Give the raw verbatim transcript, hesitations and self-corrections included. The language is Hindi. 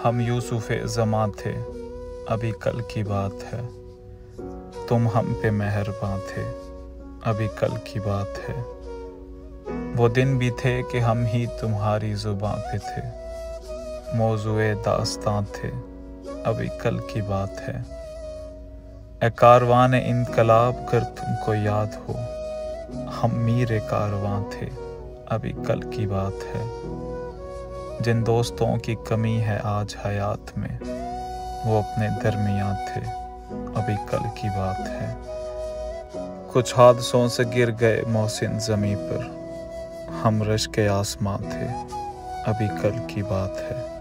हम यूसुफ़े ज़मां थे, अभी कल की बात है। तुम हम पे मेहरबान थे, अभी कल की बात है। वो दिन भी थे कि हम ही तुम्हारी ज़ुबां पे थे, मौज़ूए दास्तां थे, अभी कल की बात है। ए कारवान इनकलाब कर तुमको याद हो, हम मीरे कारवां थे, अभी कल की बात है। जिन दोस्तों की कमी है आज हयात में, वो अपने दरमियाँ थे, अभी कल की बात है। कुछ हादसों से गिर गए मोहसिन ज़मीं पर, हम रश्क आसमां थे, अभी कल की बात है।